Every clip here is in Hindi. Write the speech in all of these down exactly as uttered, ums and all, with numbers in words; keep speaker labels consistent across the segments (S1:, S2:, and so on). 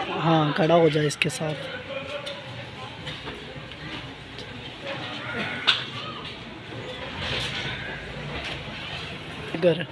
S1: हाँ खड़ा हो जाए इसके साथ। घर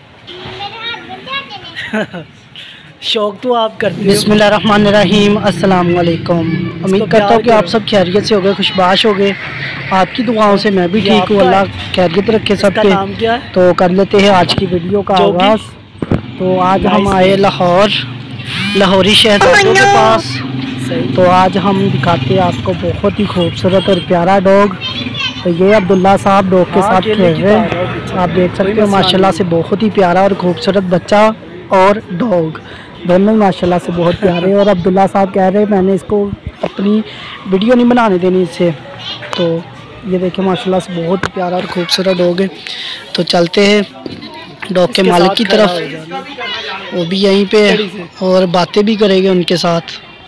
S1: शौक तो आप करते हो। बिस्मिल्लाहिर्रहमानिर्रहीम, अस्सलाम वालेकुम। उम्मीद करता हूँ कि आप सब खैरियत से हो गए, खुशबाश हो गए। आपकी दुआओं से मैं भी ठीक हूँ, अल्लाह खैरियत रखे सबके। नाम क्या है? तो कर लेते हैं आज की वीडियो का आगाज़। तो आज हम आए लाहौर, लाहौरी शहजादों के पास। तो आज हम दिखाते हैं आपको बहुत ही खूबसूरत और प्यारा डॉग। तो ये अब्दुल्ला साहब डॉग के साथ खेल रहे हैं, आप देख सकते हो। माशाल्लाह से बहुत ही प्यारा और खूबसूरत बच्चा और डॉग दोनों ही माशाल्लाह से बहुत प्यारे। और अब्दुल्ला साहब कह रहे हैं मैंने इसको अपनी वीडियो नहीं बनाने देनी इससे। तो ये देखिए माशाल्लाह से बहुत ही प्यारा और खूबसूरत डॉग है। तो चलते हैं डॉग के मालिक की तरफ, वो भी यहीं पे और बातें भी करेंगे उनके साथ।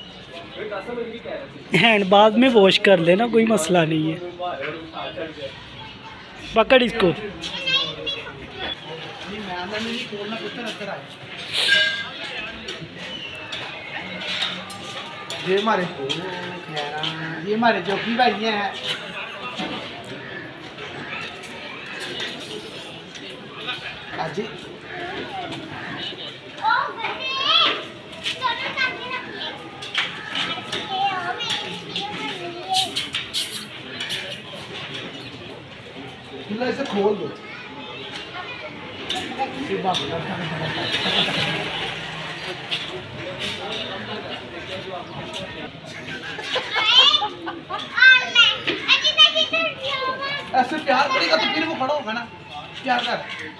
S1: हैंड बाद में वॉश कर लेना, कोई मसला नहीं है। पकड़ इसको।
S2: ये हमारे ये हमारे जोगी भाई हैं। जी इसे खोल दो। ऐसे प्यार करेगा तो फिर वो खड़ा होगा ना। प्यार कर।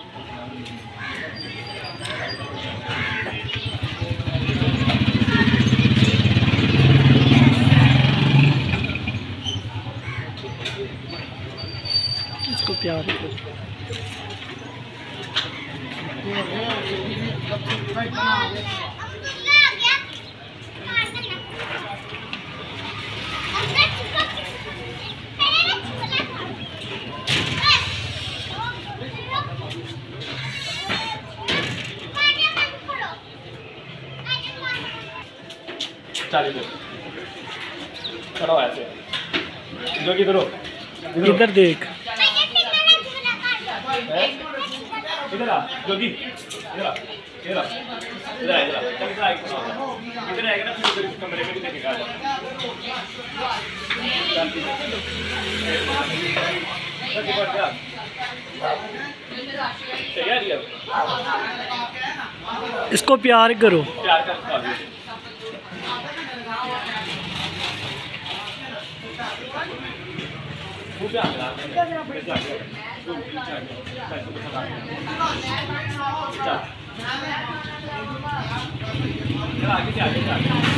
S1: इसको प्यार कर।
S3: चलो ऐसे जो किधर हो,
S1: इधर देख,
S3: इधर आ जोगी, इधर आ, इधर आ, इधर आ, इधर आ, चल इधर आ, इधर आएगा ना फिर कमरे में भी देखेगा।
S1: इसको प्यार करो।
S3: प्यार कर आगे आगे